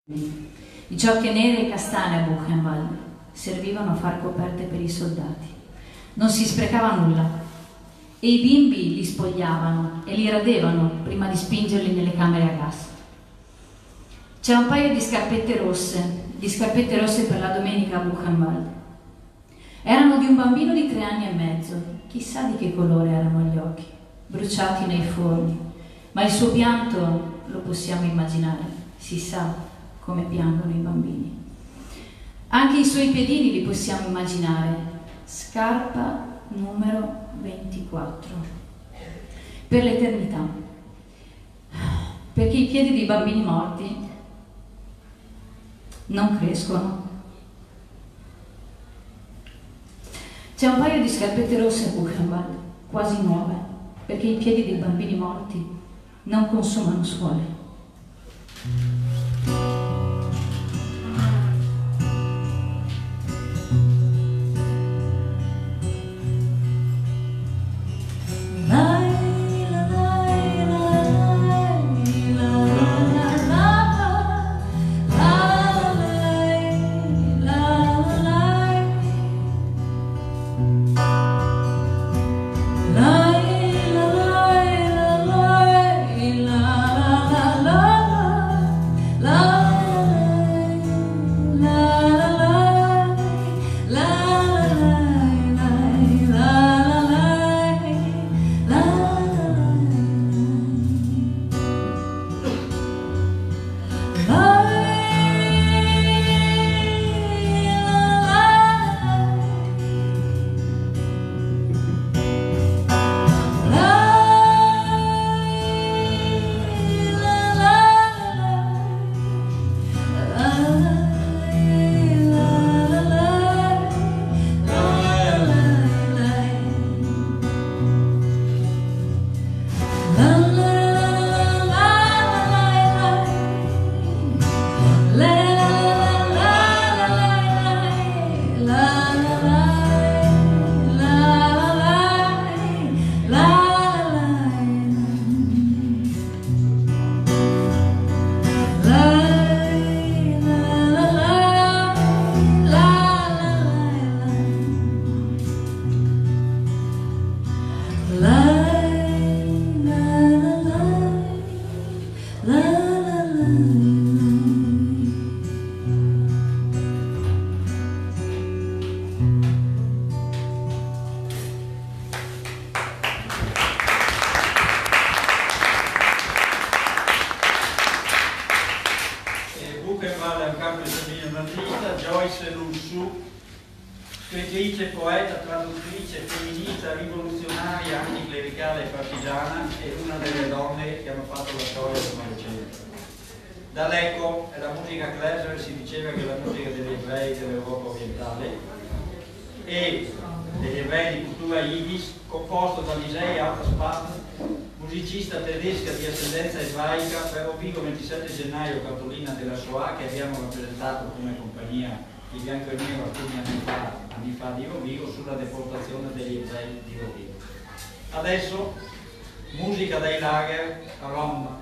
I giocche nere e castane a Buchenwald servivano a far coperte per i soldati. Non si sprecava nulla e i bimbi li spogliavano e li radevano prima di spingerli nelle camere a gas. C'è un paio di scarpette rosse per la domenica a Buchenwald. Erano di un bambino di 3 anni e mezzo, chissà di che colore erano gli occhi, bruciati nei forni, ma il suo pianto lo possiamo immaginare, si sa come piangono i bambini. Anche i suoi piedini li possiamo immaginare, scarpa numero 24, per l'eternità, perché i piedi dei bambini morti non crescono. C'è un paio di scarpette rosse a Buchenwald, quasi nuove, perché i piedi dei bambini morti non consumano suole. Scrittrice, poeta, traduttrice, femminista, rivoluzionaria, anticlericale e partigiana, è una delle donne che hanno fatto la storia del Novecento. Da Lecco e la musica Kleiser si diceva che la musica degli ebrei dell'Europa orientale e degli ebrei di cultura Yiddish, composto da Lisei Alterspat, musicista tedesca di ascendenza ebraica, per Vigo 27 gennaio, cartolina della Shoah, che abbiamo rappresentato come compagnia di bianco e nero alcuni anni fa di Rovigo, sulla deportazione degli ebrei di Rovigo. Adesso musica dai lager a Roma.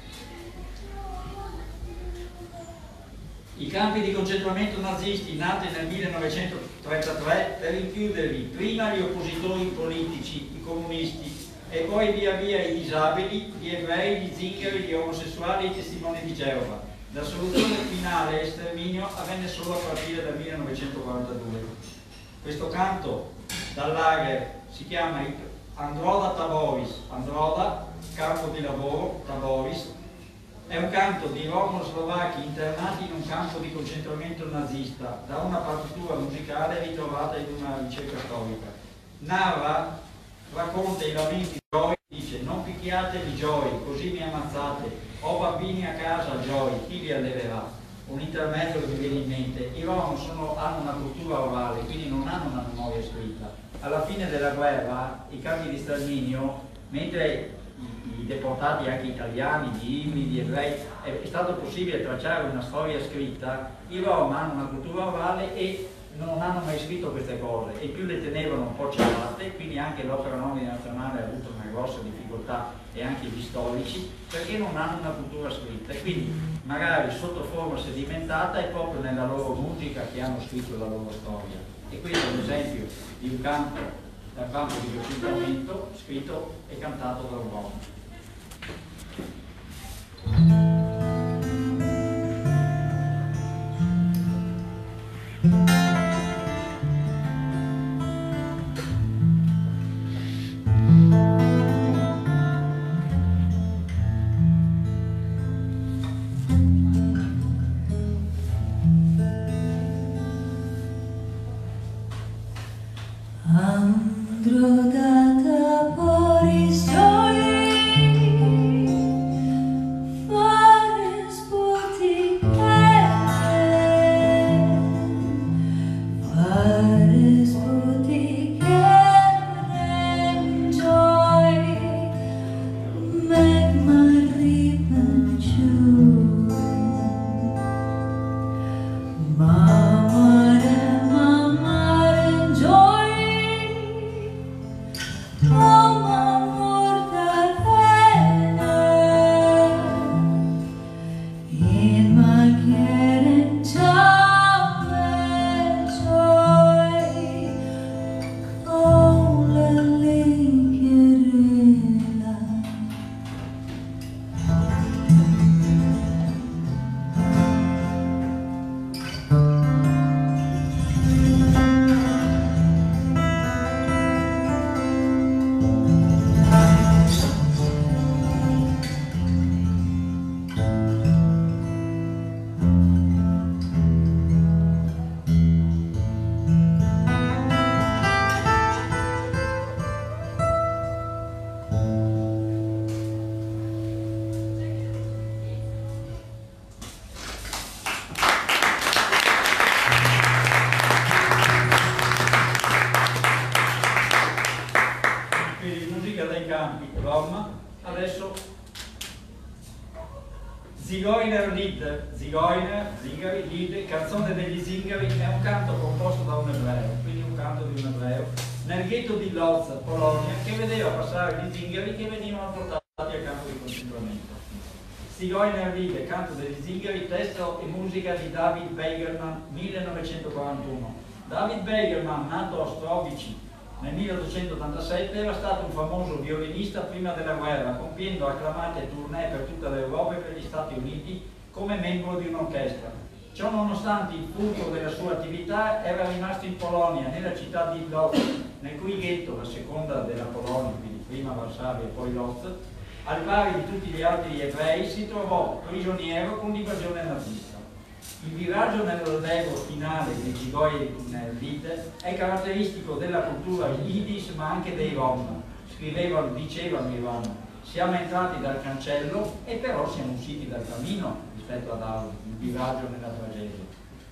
I campi di concentramento nazisti, nati nel 1933 per rinchiudervi prima gli oppositori politici, i comunisti, e poi via via i disabili, gli ebrei, gli zingari, gli omosessuali e i testimoni di Geova. La soluzione finale e sterminio avvenne solo a partire dal 1942. Questo canto dal lager si chiama Androda Taboris, Androda, campo di lavoro, Taboris, è un canto di romano-slovacchi internati in un campo di concentramento nazista, da una partitura musicale ritrovata in una ricerca storica. Narra, racconta i lamenti di Joy, dice: non picchiatevi Joy, così mi ammazzate. Ho bambini a casa, Joy, chi li alleverà? Un intermezzo che mi viene in mente. I Rom hanno una cultura orale, quindi non hanno una memoria scritta. Alla fine della guerra, i campi di sterminio, mentre i deportati anche italiani, di inni, di ebrei, è stato possibile tracciare una storia scritta, i Rom hanno una cultura orale e non hanno mai scritto queste cose, e più le tenevano un po' celate, quindi anche l'Opera Nobile Nazionale ha avuto una grossa difficoltà e anche gli storici, perché non hanno una cultura scritta, e quindi magari sotto forma sedimentata è proprio nella loro musica che hanno scritto la loro storia. E questo è un esempio di un canto dal campo di reclutamento scritto e cantato da un uomo. Drogata por Zingari, Lied, Canzone degli Zingari, è un canto composto da un ebreo, quindi un canto di un ebreo, nel ghetto di Lodz, Polonia, che vedeva passare gli zingari che venivano portati al campo di concentramento. Zigeuner Lied, canto degli Zingari, testo e musica di David Beigerman, 1941. David Beigerman, nato a Ostrovici nel 1887, era stato un famoso violinista prima della guerra, compiendo acclamate tournée per tutta l'Europa e per gli Stati Uniti come membro di un'orchestra. Ciò nonostante il fulcro della sua attività era rimasto in Polonia, nella città di Lodz, nel cui ghetto, la seconda della Polonia, quindi prima Varsavia e poi Lodz, al pari di tutti gli altri ebrei, si trovò prigioniero con l'invasione nazista. Il viraggio nell'alveo finale dei Zigeuner Lied è caratteristico della cultura Yiddish ma anche dei Rom. Dicevano i Rom: siamo entrati dal cancello e però siamo usciti dal camino, rispetto ad Auschwitz, il viraggio nella tragedia.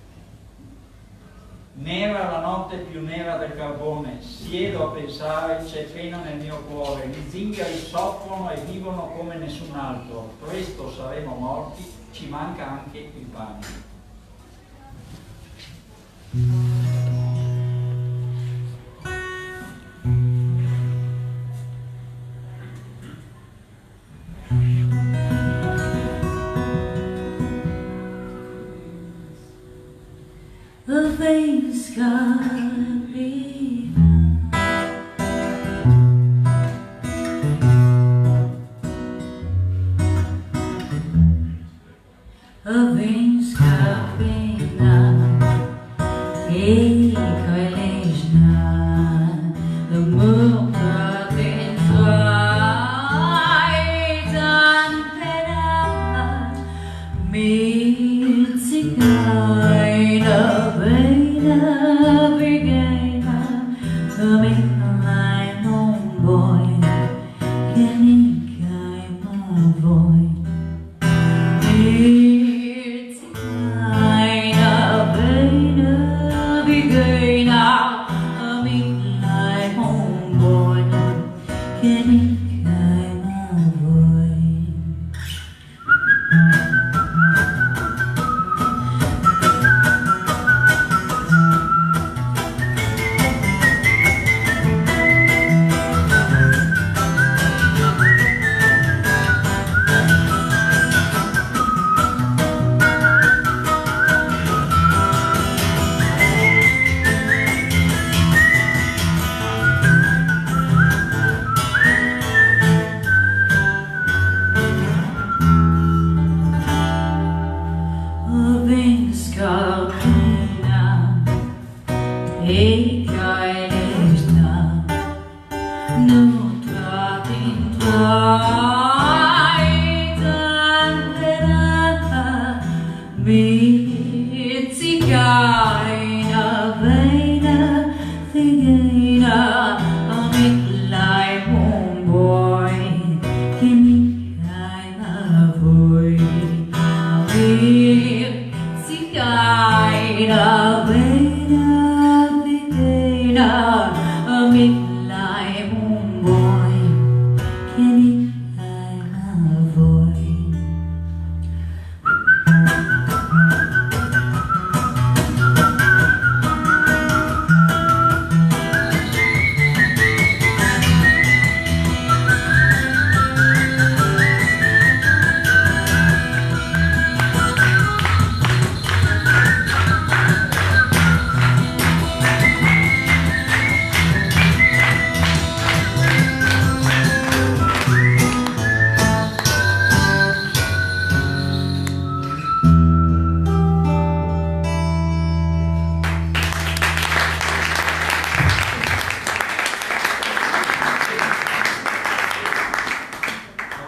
Nera la notte più nera del carbone, siedo a pensare, c'è pena nel mio cuore, gli zingari soffrono e vivono come nessun altro, presto saremo morti, ci manca anche il pane. The things gotta be the things gotta be the moon in flight and me. Kind of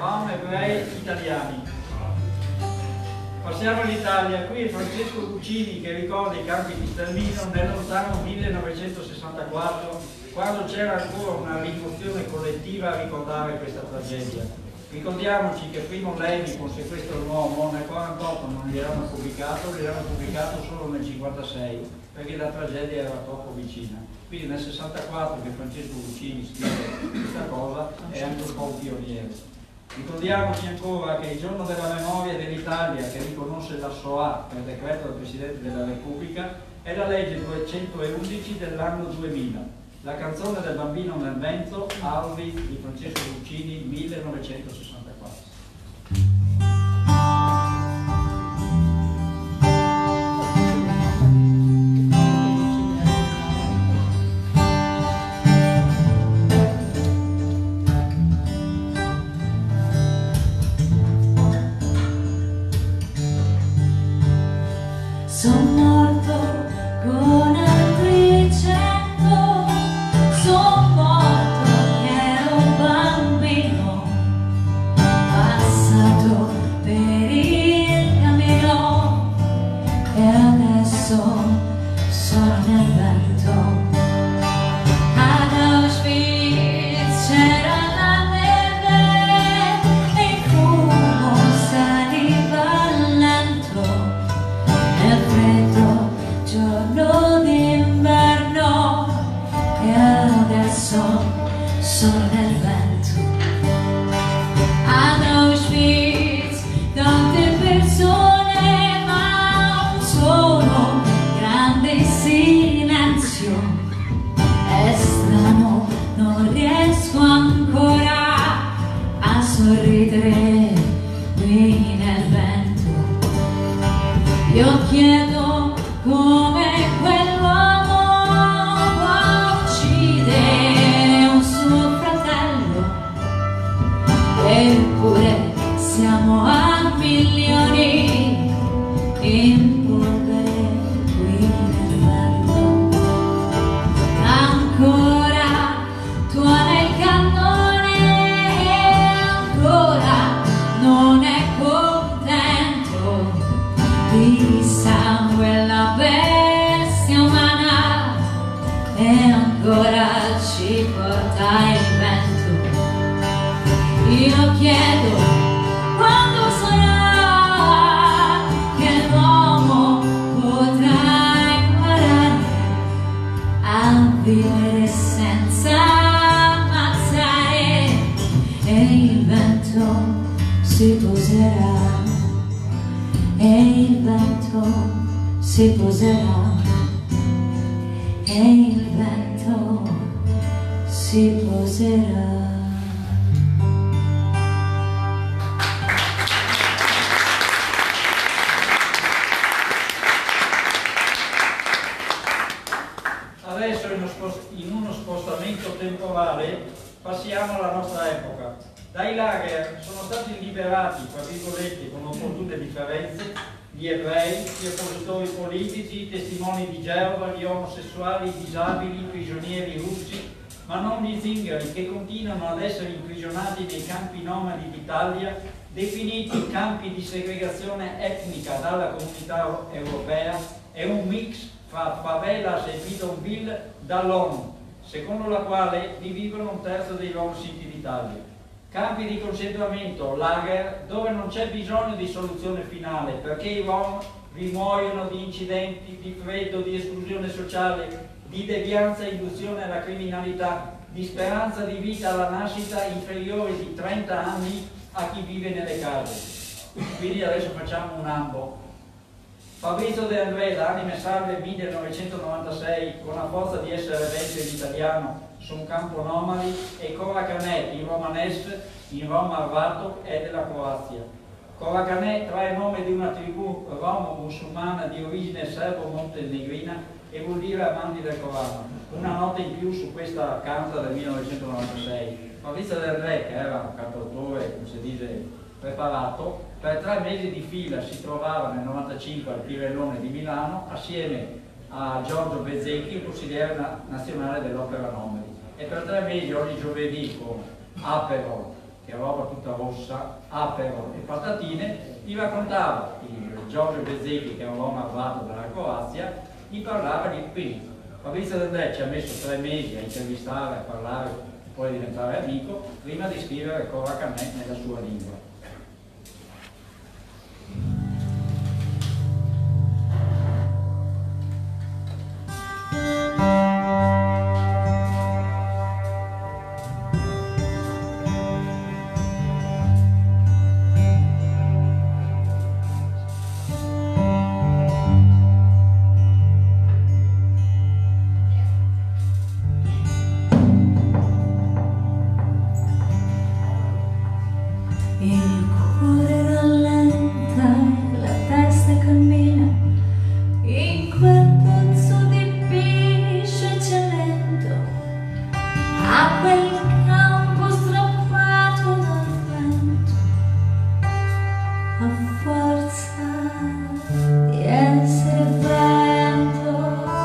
Rom ebrei italiani. Passiamo all'Italia, qui è Francesco Guccini che ricorda i campi di sterminio nel lontano 1964, quando c'era ancora una rimozione collettiva a ricordare questa tragedia. Ricordiamoci che Primo Levi con Sequestro dell'uomo nel 1948 non l'erano pubblicato solo nel 1956, perché la tragedia era troppo vicina. Quindi nel 1964 che Francesco Guccini scrive questa cosa è anche un po' un pioniere. Ricordiamoci ancora che il giorno della memoria dell'Italia che riconosce la Shoah per decreto del Presidente della Repubblica è la legge 211 dell'anno 2000. La canzone del bambino nel vento, Albi di Francesco Guccini, 1964. Sono morto con altri 100, sono morto che ero bambino, passato per il cammino e adesso sono nel vento. Ad Auschwitz c'era la neve e il fumo saliva lento. Nel freddo giorno d'inverno e adesso sono nel vento. Ad Auschwitz tante persone ma un solo grande silenzio. È strano, non riesco ancora a sorridere qui nel vento. Io chiedo come quell'uomo può uccidere un suo fratello, eppure siamo a milioni in polvere qui nel vento. Ancora tuona il cannone e ancora non è contento di sangue la bestia umana e ancora ci porta il vento. Io chiedo quando sarà che l'uomo potrà imparare a vivere senza ammazzare e il vento si poserà. E il vento si poserà, e il vento si poserà. Adesso in uno spostamento temporale passiamo alla nostra epoca. Dai lager sono stati liberati, tra virgolette, con opportune differenze, gli ebrei, gli oppositori politici, i testimoni di Geova, gli omosessuali, i disabili, i prigionieri russi, ma non gli zingari che continuano ad essere imprigionati nei campi nomadi d'Italia, definiti campi di segregazione etnica dalla comunità europea, e un mix fra favelas e bidonville dall'ONU, secondo la quale vi vivono un terzo dei loro siti d'Italia. Campi di concentramento, lager, dove non c'è bisogno di soluzione finale, perché i Rom vi muoiono di incidenti, di freddo, di esclusione sociale, di devianza e induzione alla criminalità, di speranza di vita alla nascita inferiore di 30 anni a chi vive nelle case. Quindi adesso facciamo un ambo. Fabrizio De André, da Anime Salve 1996, con la forza di essere vecchio in italiano su un campo nomadi, e Cora Canet in romanes in Roma Arvato è della Croazia. Cora Canet trae nome di una tribù romo-musulmana di origine serbo-montenegrina e vuol dire amanti del Corano. Una nota in più su questa carta del 1996. Fabrizio De André, che era un cantautore, come si dice, preparato, per 3 mesi di fila si trovava nel 95 al Pirellone di Milano assieme a Giorgio Bezzecchi, consigliere nazionale dell'Opera Nomadi, e per 3 mesi ogni giovedì con Aperol che roba tutta rossa, apero e patatine, gli raccontava il Giorgio Bezzecchi, che è un uomo armato dalla Croazia, gli parlava di qui. Fabrizio D'Andrea ci ha messo 3 mesi a intervistare, a parlare, poi a diventare amico, prima di scrivere Cora Canè nella sua lingua. Il cuore rallenta e la testa cammina in quel pozzo di pisce cemento, a quel campo strappato dal vento, a forza di essere vento.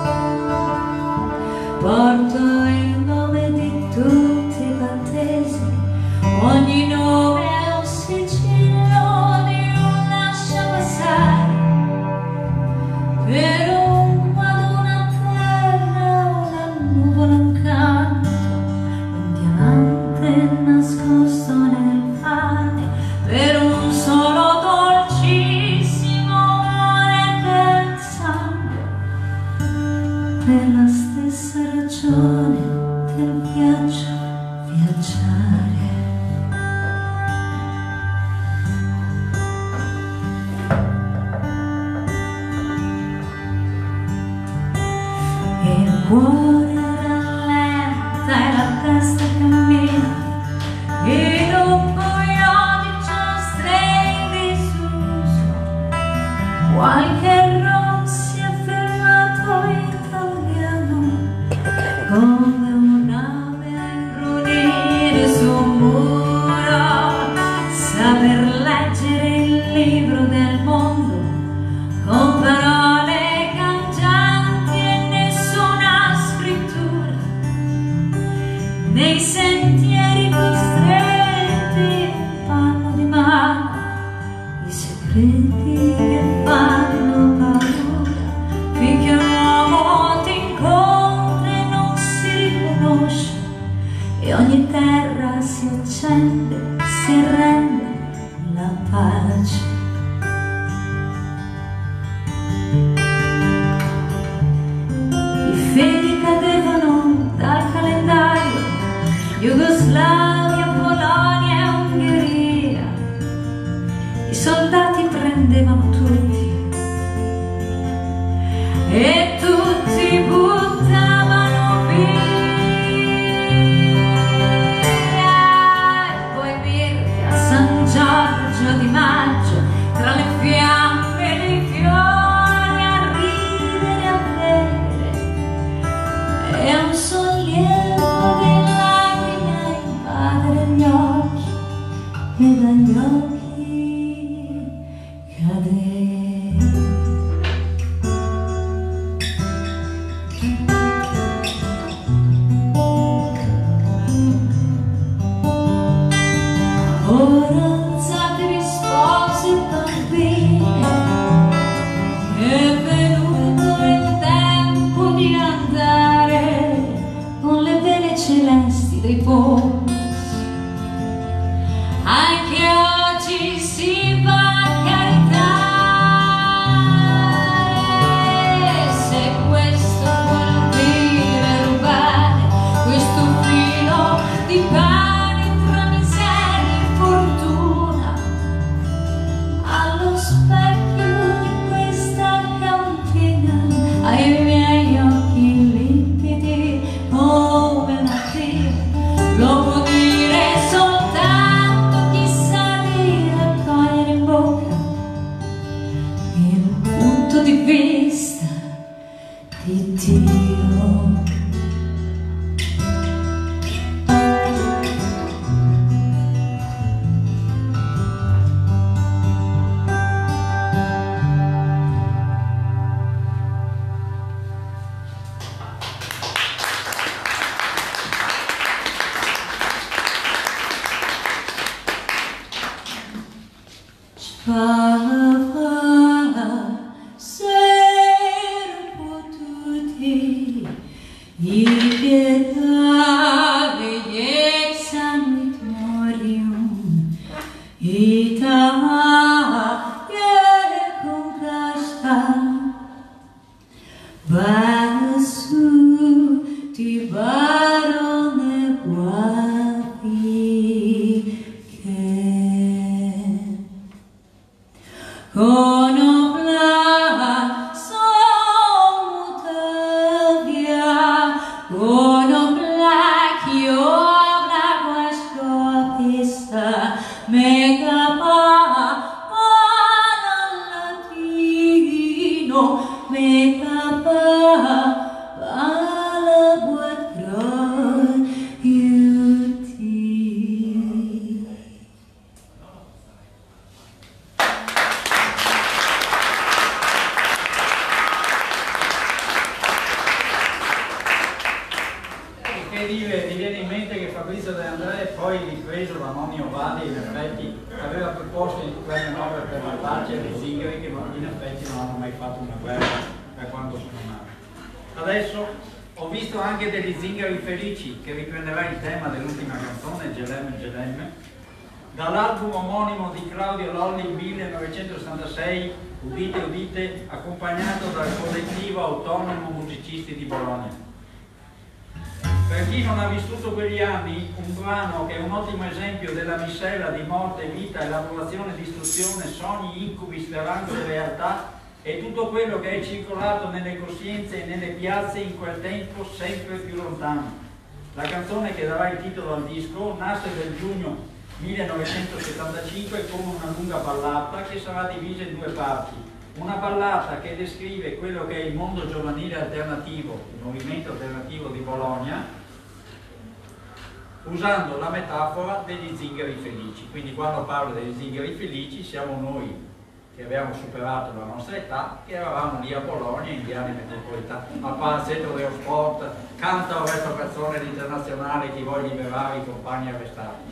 Porto il nome di tutti i battesimi, ogni nome sigillo di un lascia passare, per un quadro, una terra, una nuvola, un canto, un diamante nascosto nel pane, per un solo dolcissimo amore del sangue, per la stessa ragione del viaggio, viaggiare. Il cuore rallenta e la testa cammina, e dopo gli odi giostre in disuso, qualche rom si è fermato italiano, come un'ave a ingrunire su un muro, saper leggere il libro del mondo con parole nei sentieri costretti, fanno di mano i segreti che fanno paura, finché un uomo ti incontra e non si riconosce, e ogni terra si accende, si arrende la pace. I fedi cadevano dal calendario, Jugoslavia, Polonia e Ungheria, i soldati prendevano tutti e tutti buttavano via, e poi birre a San Giorgio di Maggio, tra le fiamme dei fiori, a ridere, a bere, e un sollievo di gli occhi, e dagli occhi cadere. Ora alzatevi sposi e bambine, è venuto il tempo di andare con le vele celesti dei ponti. Anche oggi si va a caritare, se questo vuol dire rubare questo filo di pane tra miseria e fortuna, allo specchio di questa cantina, ai miei occhi limpidi come mattina, lo Adesso ho visto anche degli zingari felici, che riprenderà il tema dell'ultima canzone, Gelemme Gelemme, dall'album omonimo di Claudio Lolli 1966, udite udite, accompagnato dal collettivo autonomo musicisti di Bologna. Per chi non ha vissuto quegli anni, un brano che è un ottimo esempio della miscela di morte, vita, elaborazione, distruzione, sogni, incubi, speranze e realtà, e tutto quello che è circolato nelle coscienze e nelle piazze in quel tempo sempre più lontano. La canzone che darà il titolo al disco nasce nel giugno 1975 con una lunga ballata che sarà divisa in due parti. Una ballata che descrive quello che è il mondo giovanile alternativo, il movimento alternativo di Bologna, usando la metafora degli zingari felici. Quindi quando parlo degli zingari felici siamo noi che abbiamo superato la nostra età, che eravamo lì a Bologna, indiani metropolitani, a Palazzetto dello Sport, canta questa canzone internazionale, chi vuole liberare i compagni arrestati.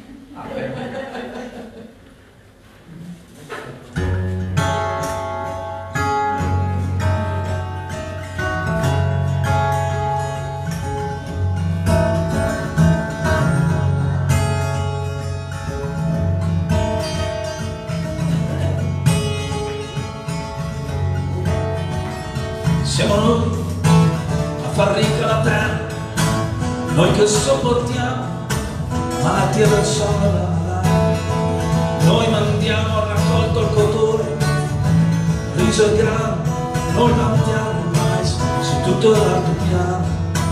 Siamo noi a far ricca la terra, noi che sopportiamo malattie del sonno e la malaria. Noi mandiamo al raccolto il cotone, riso e grano, noi mandiamo il mais su tutto l'alto piano.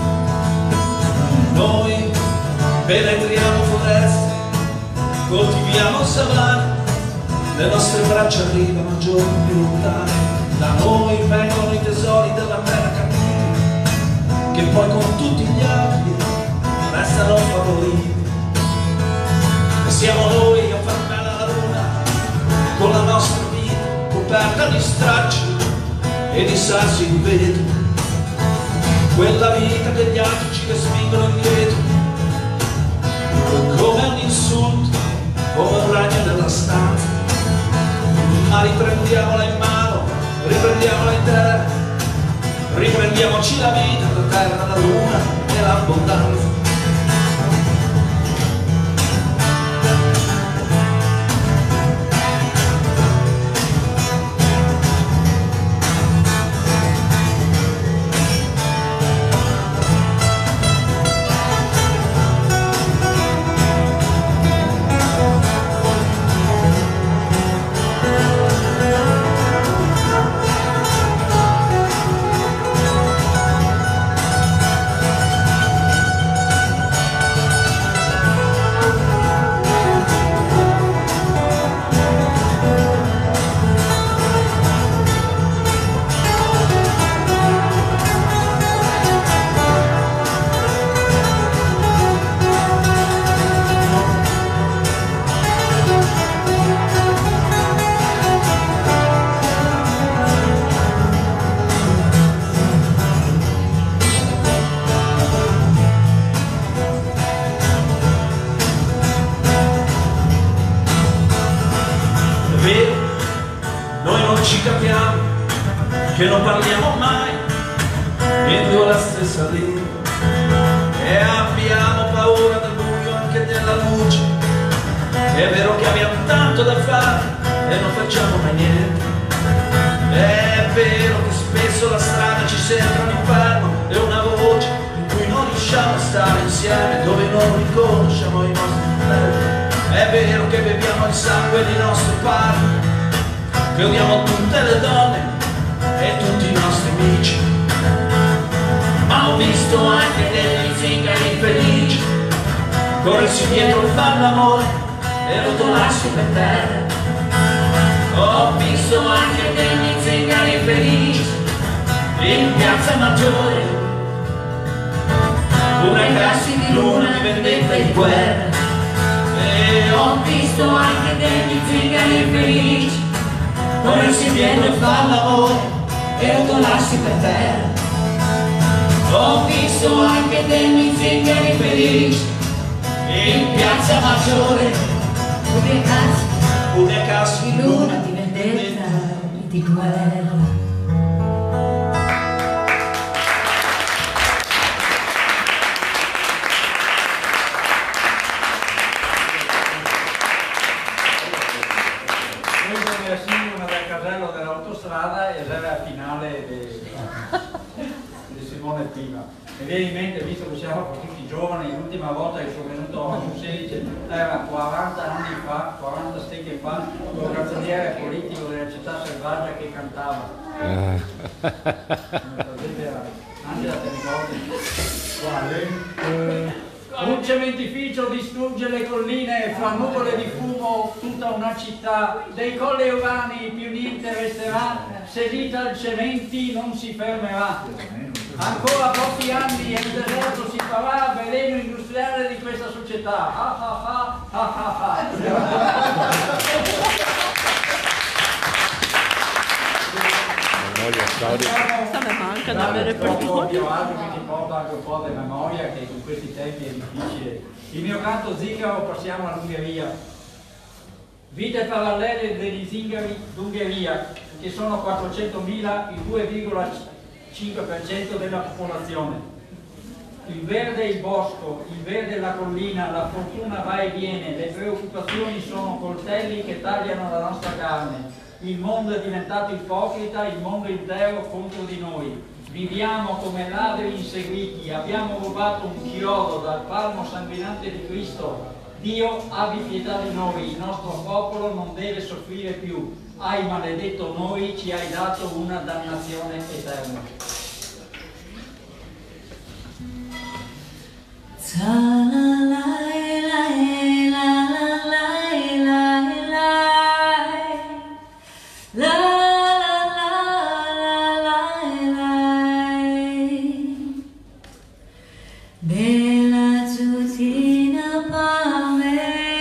Noi penetriamo foreste, coltiviamo savane, le nostre braccia arrivano giorni più lontani. Da noi vengono i tesori della terra cattiva, che poi con tutti gli altri restano favoriti. E siamo noi a far bella la luna, con la nostra vita coperta di stracci e di sassi di vetro. Quella vita che gli altri ci respingono indietro, come un insulto, come un ragno della stanza. Ma riprendiamola in mano, riprendiamola in terra, riprendiamoci la vita, la terra, la luna e l'abbondanza. capiamo che non parliamo mai in due la stessa lingua e abbiamo paura del buio anche della luce. È vero che abbiamo tanto da fare e non facciamo mai niente. È vero che spesso la strada ci sembra un inferno e una voce in cui non riusciamo a stare insieme, dove non riconosciamo i nostri problemi. È vero che beviamo il sangue dei nostri padri, che odiamo tutte le donne e tutti i nostri amici. Ma ho visto anche degli zingari infelici corrersi dietro il far l'amore e rotolarsi per terra. Ho visto anche degli zingari infelici in piazza Maggiore ubriacarsi di luna, di vendetta e di guerra. E ho visto anche degli zingari infelici corrersi dietro il far l'amore e rotolarsi per terra. Ho visto anche degli zingari felici in piazza Maggiore ubriacarsi di luna, di vendetta e di guerra. Casello dell'autostrada e era la finale di Simone Piva. Mi viene in mente, visto che siamo tutti giovani, l'ultima volta che sono venuto a Musei era 40 anni fa, 40 stecche fa, con un canzoniere politico della città selvaggia che cantava. Angela, te ricordi? Quale? Un cementificio distrugge le colline, fra nuvole di fumo tutta una città, dei colli urbani più niente resterà, se l'Ital Cementi non si fermerà. Ancora pochi anni e il deserto si farà veleno industriale di questa società. Questa mi manca da avere repertorio. Io altro che ti porta anche un po' di memoria, che con questi tempi è difficile. Il mio canto zingaro, passiamo all'Ungheria. Vite parallele degli zingari d'Ungheria, che sono 400.000, il 2,5% della popolazione. Il verde è il bosco, il verde è la collina, la fortuna va e viene, le preoccupazioni sono coltelli che tagliano la nostra carne. Il mondo è diventato ipocrita, il mondo intero contro di noi. Viviamo come ladri inseguiti, abbiamo rubato un chiodo dal palmo sanguinante di Cristo. Dio abbi pietà di noi, il nostro popolo non deve soffrire più. Hai maledetto noi, ci hai dato una dannazione eterna. Bella tutina pa me,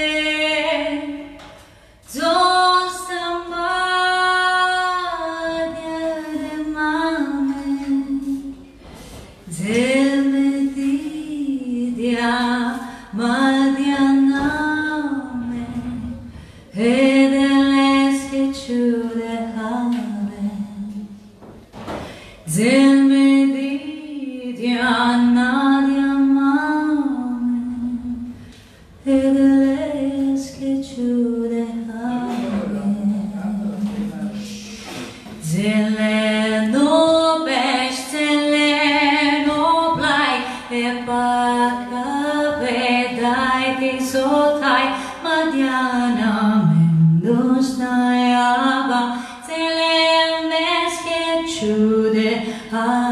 zostambadja de mame, zelmetidja madjaname, edelesche čudehame, zelmetidja zeleno bež, zeleno plaj, epaka vedaj sotaj, madjana mendosna java, zeleneske čude.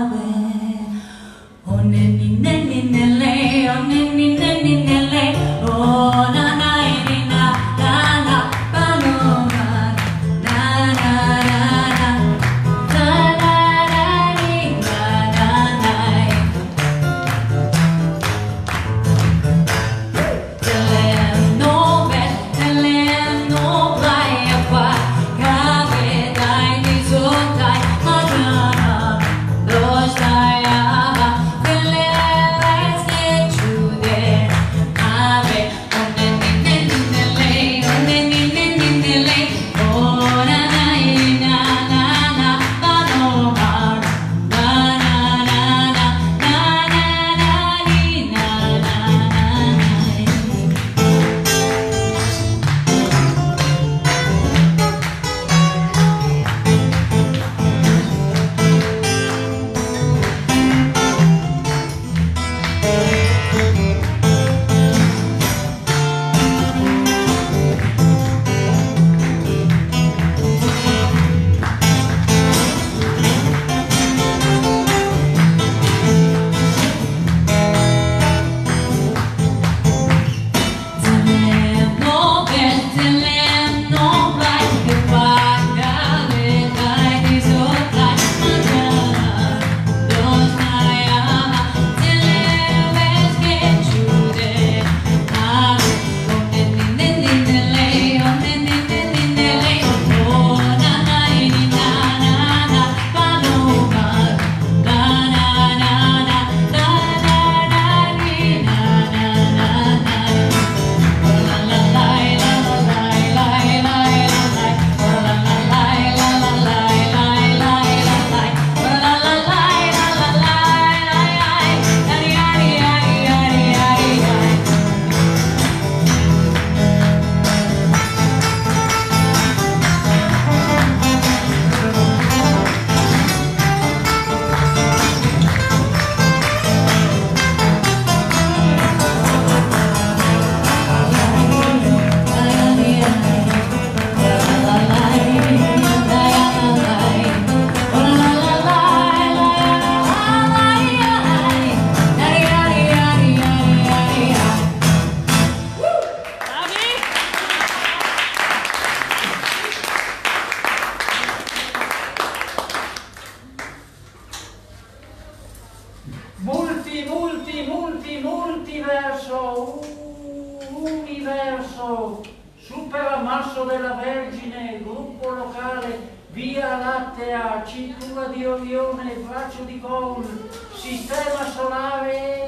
Vergine, gruppo locale, via Lattea, cintura di Orione, braccio di Con, sistema solare,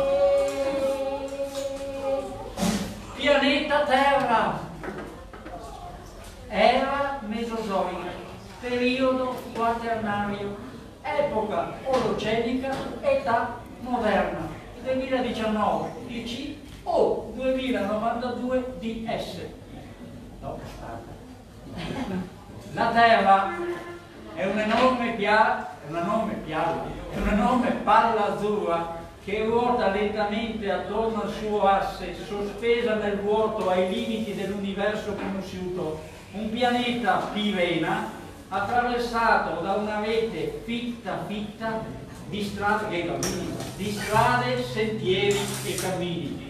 pianeta Terra, era mesozoica, periodo quaternario, epoca olocenica, età moderna, 2019 DC o 2092 DS. Dopo la Terra è un'enorme palla azzurra che ruota lentamente attorno al suo asse, sospesa nel vuoto ai limiti dell'universo conosciuto, un pianeta Pirena attraversato da una rete fitta di strade, sentieri e cammini.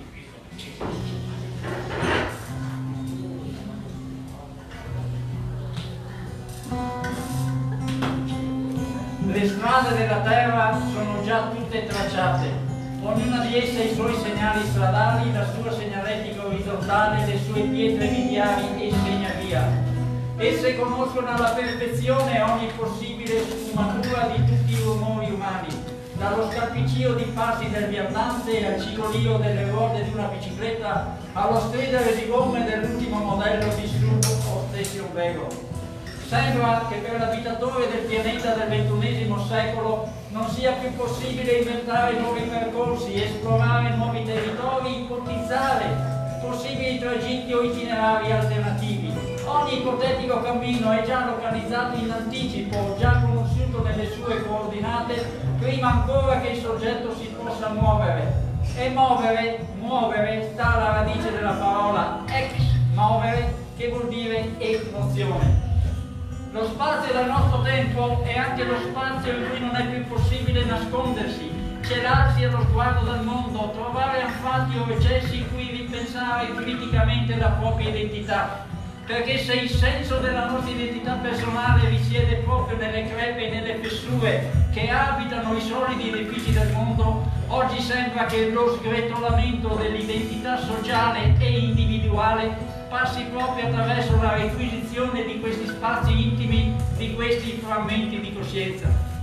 Le strade della Terra sono già tutte tracciate, ognuna di esse ha i suoi segnali stradali, la sua segnaletica orizzontale, le sue pietre miliari e segnavia. Esse conoscono alla perfezione ogni possibile sfumatura di tutti i rumori umani, dallo scalpiccio di passi del viandante al cigolio delle ruote di una bicicletta allo stridere di gomme dell'ultimo modello di SUV o station wagon. Sembra che per l'abitatore del pianeta del XXI secolo non sia più possibile inventare nuovi percorsi, esplorare nuovi territori, ipotizzare possibili tragitti o itinerari alternativi. Ogni ipotetico cammino è già localizzato in anticipo, già conosciuto nelle sue coordinate, prima ancora che il soggetto si possa muovere. E muovere sta alla radice della parola ex, muovere, che vuol dire emozione. Lo spazio del nostro tempo è anche lo spazio in cui non è più possibile nascondersi, celarsi allo sguardo del mondo, trovare anfratti o recessi in cui ripensare criticamente la propria identità. Perché se il senso della nostra identità personale risiede proprio nelle crepe e nelle fessure che abitano i solidi edifici del mondo, oggi sembra che lo sgretolamento dell'identità sociale e individuale passi proprio attraverso la requisizione di questi spazi intimi, di questi frammenti di coscienza.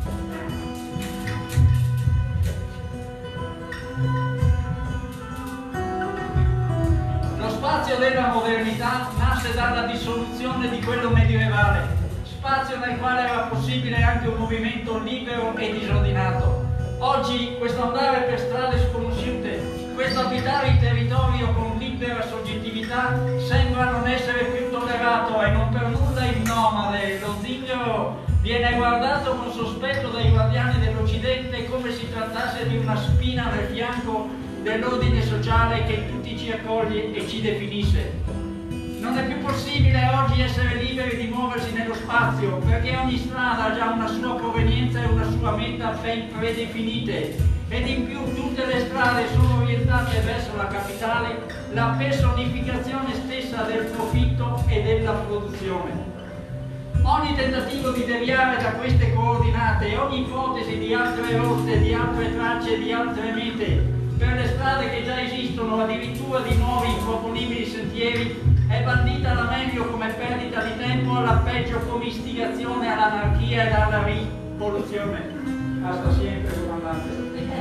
Lo spazio della modernità nasce dalla dissoluzione di quello medievale, spazio nel quale era possibile anche un movimento libero e disordinato. Oggi questo andare per strade sconosciute, questo abitare il territorio con libera soggettività sembra non essere più tollerato e non per nulla il nomade, lo zingaro, viene guardato con sospetto dai guardiani dell'Occidente come si trattasse di una spina nel fianco dell'ordine sociale che tutti ci accoglie e ci definisce. Non è più possibile oggi essere liberi di muoversi nello spazio, perché ogni strada ha già una sua provenienza e una sua meta ben predefinite. Ed in più tutte le strade sono orientate verso la capitale, la personificazione stessa del profitto e della produzione. Ogni tentativo di deviare da queste coordinate, ogni ipotesi di altre rotte, di altre tracce, di altre mete, per le strade che già esistono, addirittura di nuovi improponibili sentieri, è bandita alla meglio come perdita di tempo, alla peggio come istigazione all'anarchia e alla rivoluzione. Hasta sempre, comandante.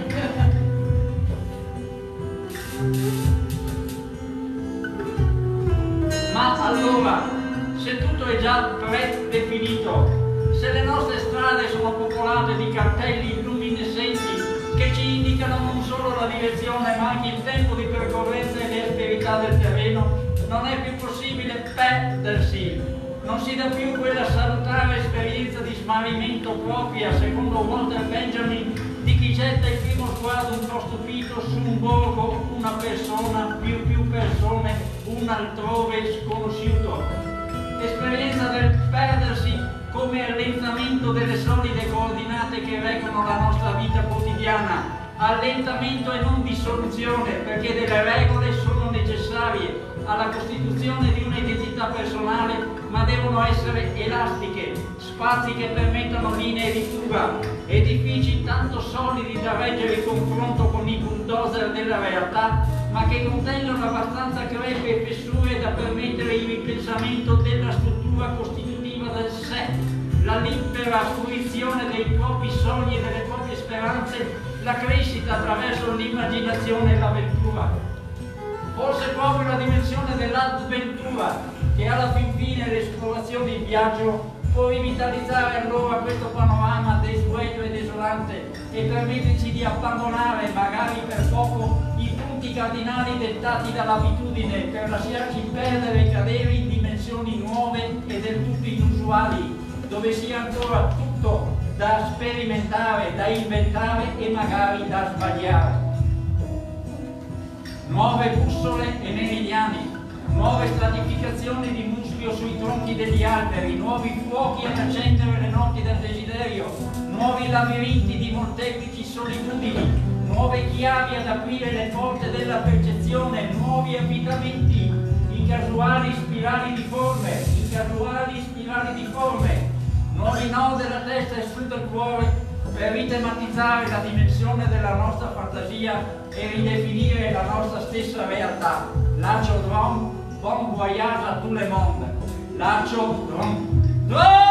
Ma allora, se tutto è già predefinito, se le nostre strade sono popolate di cartelli luminescenti che ci indicano non solo la direzione ma anche il tempo di percorrenza e le asperità del terreno, non è più possibile perdersi. Non si dà più quella salutare esperienza di smarrimento propria, secondo Walter Benjamin, di chi getta il primo sguardo un po' stupito su un borgo, una persona, più persone, un altrove sconosciuto. Esperienza del perdersi come allentamento delle solide coordinate che reggono la nostra vita quotidiana, allentamento e non dissoluzione, perché delle regole sono necessarie alla costituzione di un'identità personale, ma devono essere elastiche, spazi che permettano linee di fuga, edifici tanto solidi da reggere il confronto con i bulldozer della realtà, ma che contengono abbastanza crepe e fessure da permettere il ripensamento della struttura libera fruizione dei propri sogni e delle proprie speranze, la crescita attraverso l'immaginazione e l'avventura. Forse proprio la dimensione dell'avventura, che alla fin fine l'esplorazione in viaggio può rivitalizzare allora questo panorama desueto e desolante e permetterci di abbandonare, magari per poco, i punti cardinali dettati dall'abitudine per lasciarci perdere e cadere in dimensioni nuove e del tutto inusuali, dove sia ancora tutto da sperimentare, da inventare e magari da sbagliare. Nuove bussole e meridiani, nuove stratificazioni di muschio sui tronchi degli alberi, nuovi fuochi ad accendere le notti del desiderio, nuovi labirinti di molteplici solitudini, nuove chiavi ad aprire le porte della percezione, nuovi avvitamenti in casuali spirali di forme, nuovi no della testa e su del cuore per ritematizzare la dimensione della nostra fantasia e ridefinire la nostra stessa realtà. Laccio drum, bon voyage à tout le monde. Laccio drum, drum!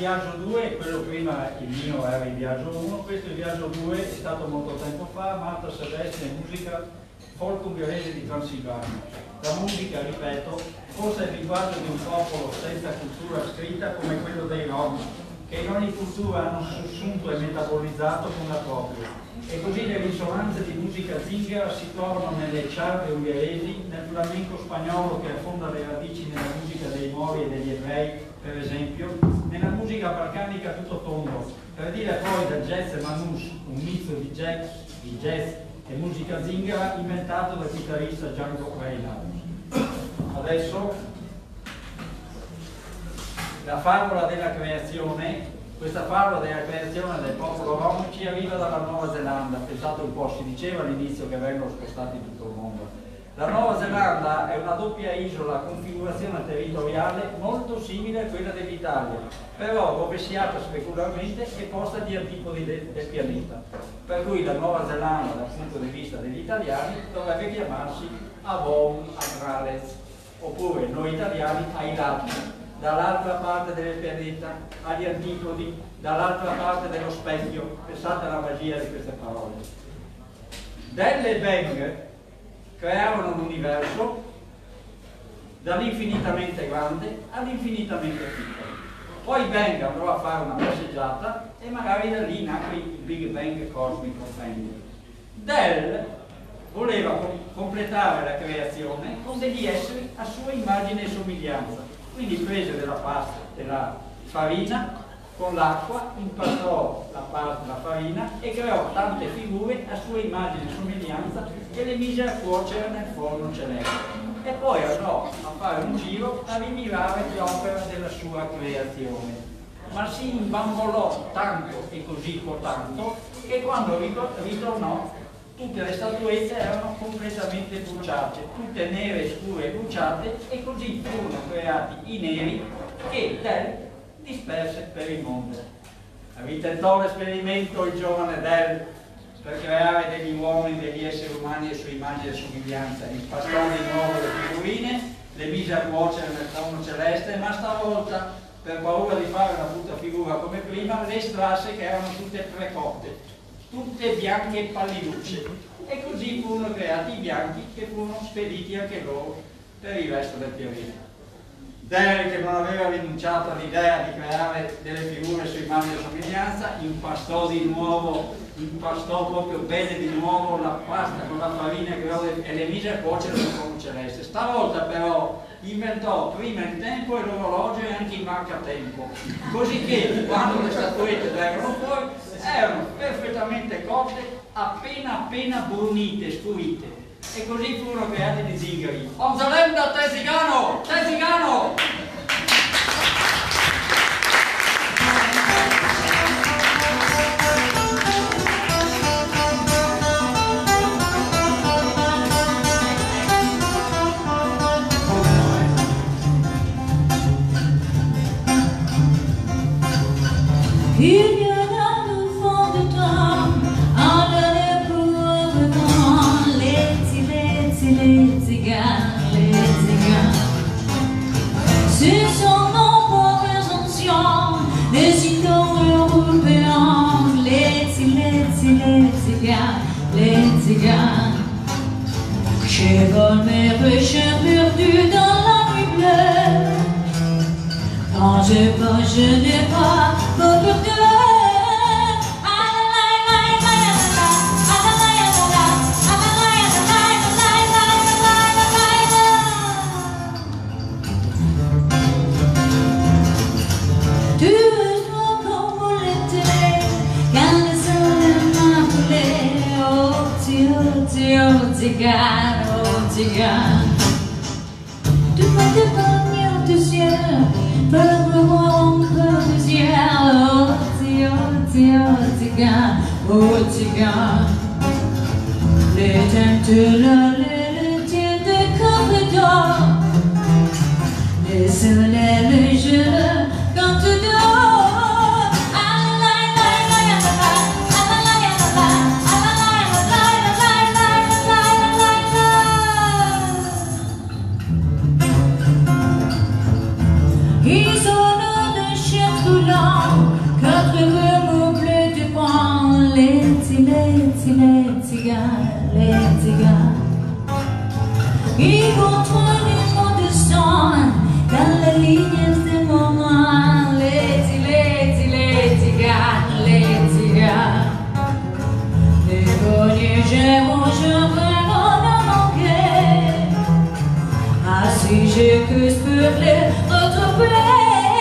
viaggio 2, quello prima il mio era il viaggio 1, questo è il viaggio 2, è stato molto tempo fa, Marta Silvestri e musica folk ungherese di Transilvania. La musica, ripeto, forse è il linguaggio di un popolo senza cultura scritta come quello dei Rom, che in ogni cultura hanno sussunto e metabolizzato con la propria. E così le risonanze di musica zingara si trovano nelle ciarde ungheresi, nel flamenco spagnolo che affonda le radici nella musica dei Mori e degli ebrei, per esempio, nella musica balcanica tutto tondo, per dire poi del jazz e manouche, un misto di jazz e musica zingara inventato dal chitarrista Django Reinhardt. Adesso la favola della creazione. Questa favola della creazione del popolo Rom ci arriva dalla Nuova Zelanda. Pensate un po', si diceva all'inizio che vengono spostati in tutto il mondo. La Nuova Zelanda è una doppia isola a configurazione territoriale molto simile a quella dell'Italia, però rovesciata specularmente e posta agli antipodi del pianeta. Per cui la Nuova Zelanda, dal punto di vista degli italiani, dovrebbe chiamarsi Avon Agrales, oppure noi italiani ai lati, dall'altra parte del pianeta, agli antipodi, dall'altra parte dello specchio. Pensate alla magia di queste parole. Dell e Beng crearono l'universo dall'infinitamente grande all'infinitamente piccolo. Poi Beng andrò a fare una passeggiata e magari da lì nacque il Big Bang cosmico. Dell voleva completare la creazione con degli esseri a sua immagine e somiglianza. Quindi prese della farina, con l'acqua impastò la farina e creò tante figure a sua immagine e somiglianza e le mise a cuocere nel forno celeste. E poi andò a fare un giro a rimirare l'opera della sua creazione. Ma si imbambolò tanto e così tanto che quando ritornò tutte le statuette erano completamente bruciate, tutte nere, scure e bruciate, e così furono creati i neri che Dell disperse per il mondo. Ritentò l'esperimento il giovane Dell per creare degli uomini, degli esseri umani a sua immagine e somiglianza. Impastò di nuovo le figurine, le mise a cuocere nel forno celeste, ma stavolta, per paura di fare una brutta figura come prima, le estrasse che erano tutte precotte, tutte bianche e palliducce, e così furono creati i bianchi che furono spediti anche loro per il resto del pianeta. Dell, che non aveva rinunciato all'idea di creare delle figure su immagine e somiglianza, impastò proprio bene di nuovo la pasta con la farina e le mise a cuocere nel forno celeste. Stavolta però inventò prima il tempo e l'orologio e anche il marcatempo, così che quando le statuette vengono fuori erano perfettamente cotte, appena brunite, scurite. E così furono creati gli zingari. Onzalenda Tesigano! Tesigano! Il vient au fond de toi, en donnant pour revenant les tziganes. C'est son nom pour présomption, les Indo-Européens, les tziganes. Cheval mes péchés perdus dans la nuit bleue. Quand je n'ai pas peur de Tzigane, tu vas te venir du ciel, pour revoir encore du ciel, oh Tzigane, les teintes, les tiennes de coffre d'or, les soleils, les jeux, quand tu dors. Ils ont le chien tout long. veux plus te prendre les cigares qui contrôlent mon destin dans les lignes des moments. Les cigares. Les bonnes je vraiment manquer. Ah si j'ai que je peux les retrouver.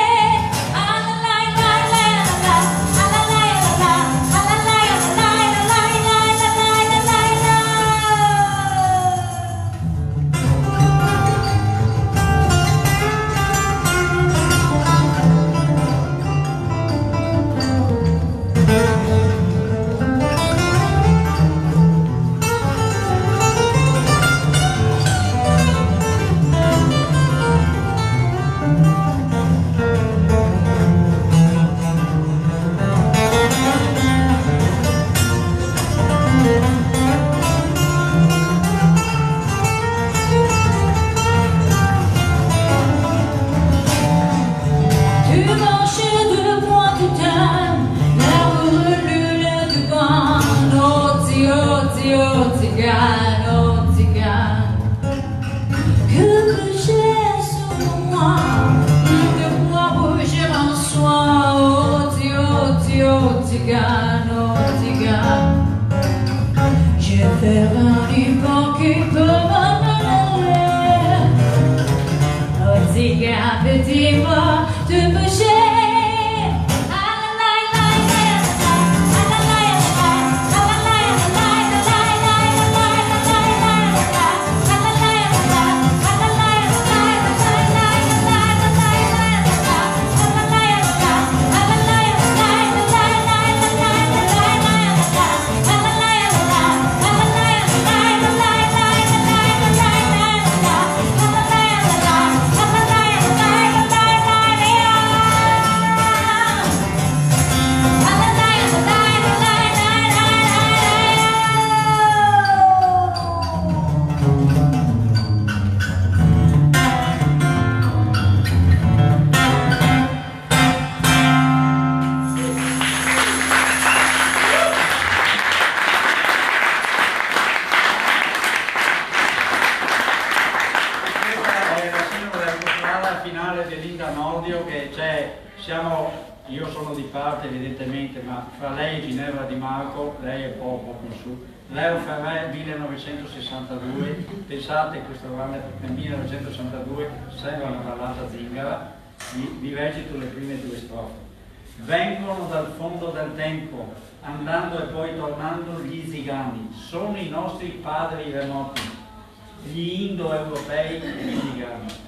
Je fais un livre qui peut m'amener. Oh, cigare, petit-moi, tu peux cher. Io sono di parte evidentemente, ma fra lei e Ginevra Di Marco, lei è poco più su, Leo Ferré 1962, pensate questo grande nel 1962, sembra una ballata zingara, vi recito le prime due strofe. Vengono dal fondo del tempo, andando e poi tornando gli zigani, sono i nostri padri remoti, gli indoeuropei zigani.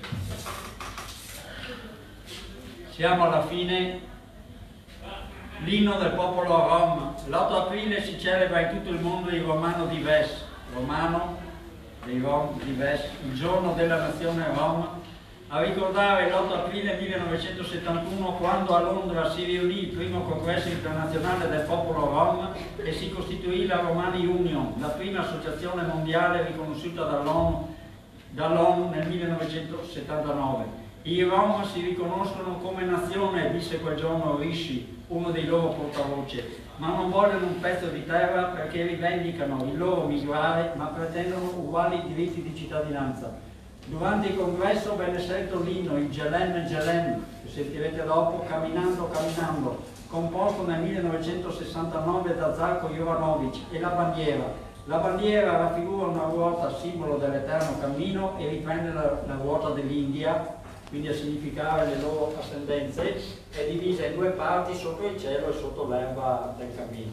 Siamo alla fine, l'inno del popolo rom. L'8 aprile si celebra in tutto il mondo il Romano Dives, dei Rom Dives, il giorno della nazione rom, a ricordare l'8 aprile 1971 quando a Londra si riunì il primo congresso internazionale del popolo rom e si costituì la Romani Union, la prima associazione mondiale riconosciuta dall'ONU nel 1979. I Rom si riconoscono come nazione, disse quel giorno Rishi, uno dei loro portavoce, ma non vogliono un pezzo di terra perché rivendicano il loro migliorare, ma pretendono uguali diritti di cittadinanza. Durante il congresso venne scelto l'inno, il Jelem Jelem, che sentirete dopo, Camminando Camminando, composto nel 1969 da Žarko Jovanović, e la bandiera. La bandiera raffigura una ruota, simbolo dell'eterno cammino, e riprende la ruota dell'India, quindi a significare le loro ascendenze, è divisa in due parti, sotto il cielo e sotto l'erba del cammino.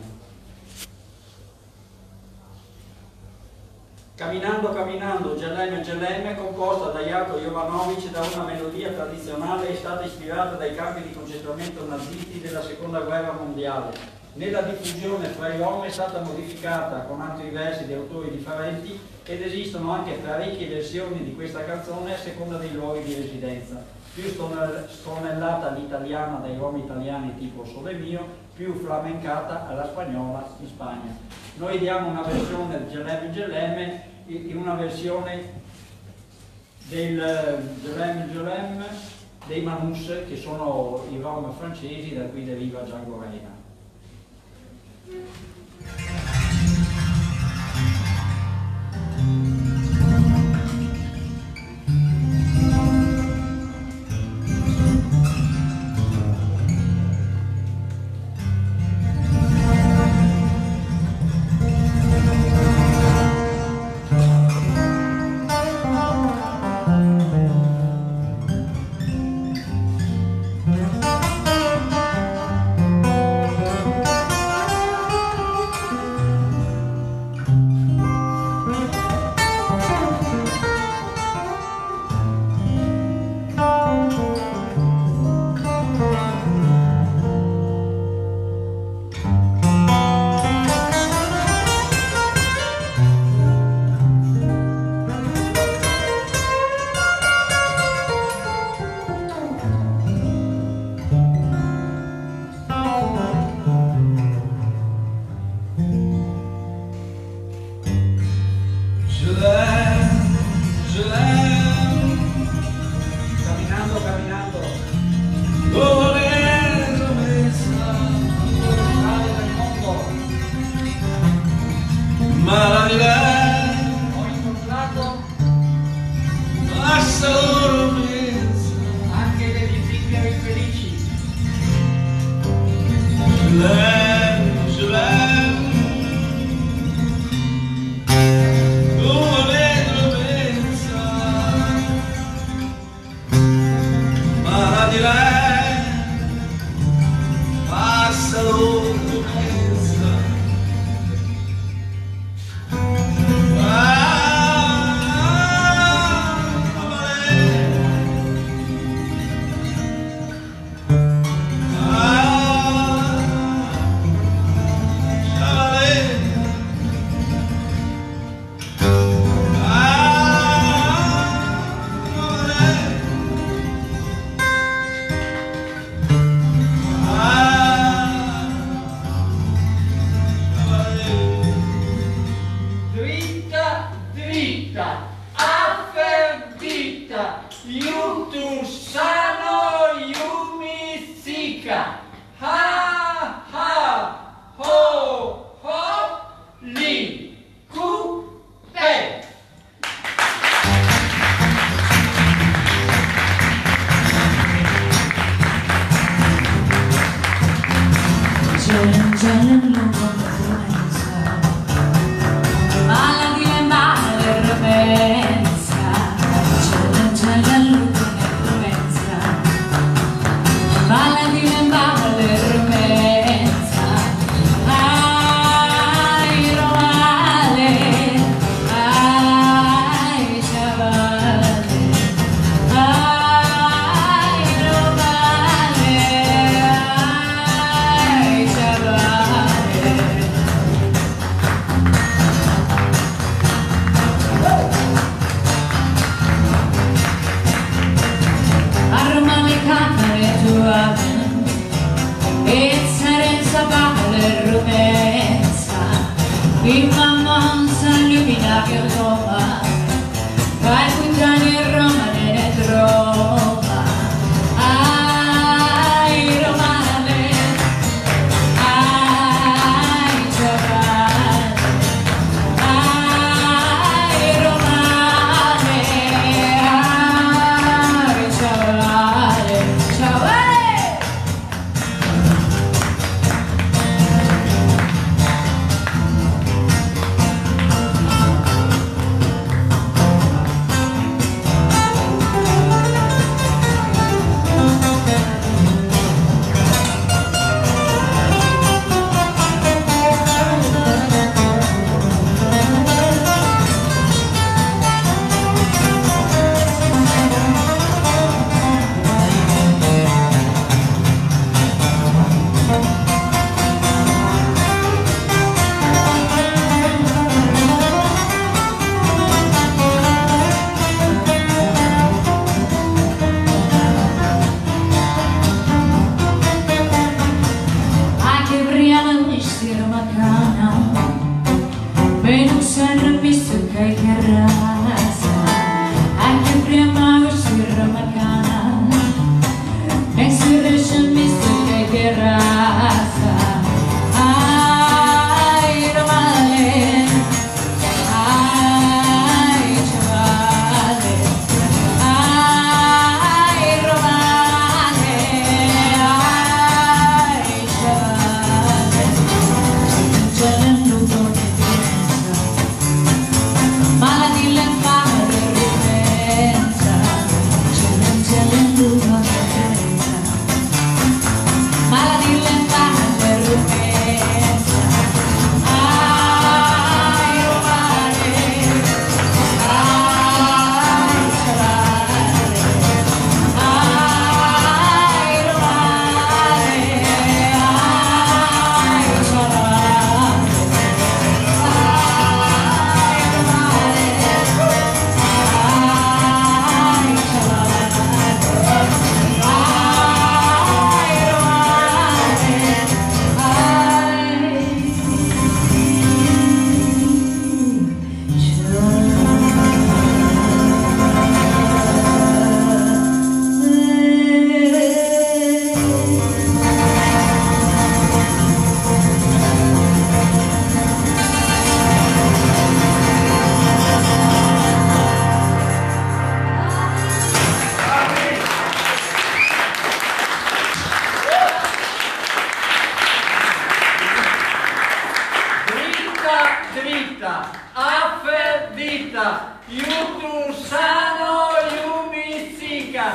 Camminando Camminando, Jelem Jelem, composta da Žarko Jovanović da una melodia tradizionale, è stata ispirata dai campi di concentramento nazisti della seconda guerra mondiale. Nella diffusione fra i Rom è stata modificata con altri versi di autori differenti ed esistono anche parecchie versioni di questa canzone a seconda dei luoghi di residenza. Più stornellata all'italiana dai Rom italiani tipo Sole Mio, più flamencata alla spagnola in Spagna. Noi diamo una versione del Jelem Jelem in una versione del Jelem Jelem dei Manus, che sono i rom francesi da cui deriva Django Reinhardt.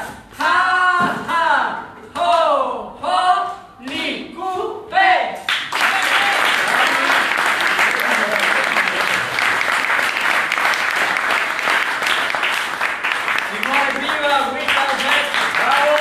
ha ha, ho ho, li cu pe. Simone, viva, Guida, bravo!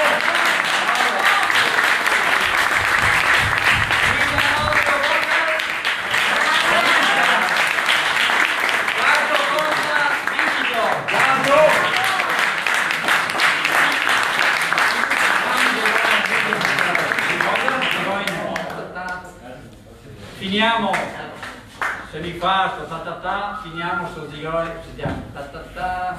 Finiamo, se li fa sto ta ta ta, finiamo sto zigoi, sentiamo ta ta ta.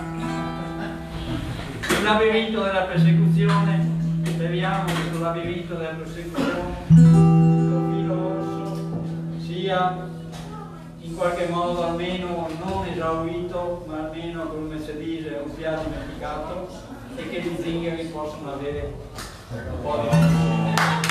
Il labirinto della persecuzione, speriamo che sul labirinto della persecuzione il filo rosso sia in qualche modo almeno non esaurito, ma almeno come si dice un piano dimenticato, e che gli zingari possono avere un po' di